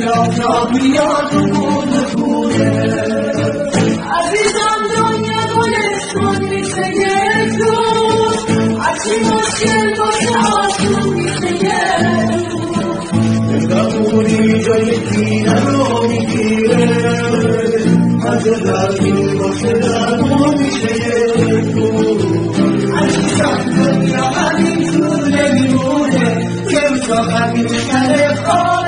شب میاد و گونه عزیزم دنیا گلستون میشه یک روز هرچی مشکل باشه آسون میشه یک روز نمونی جای کینه رو میگیره از دردی باشه درمون میشه یک روز عزیزم دنیا همین طور نمیمونه که تا همین شهر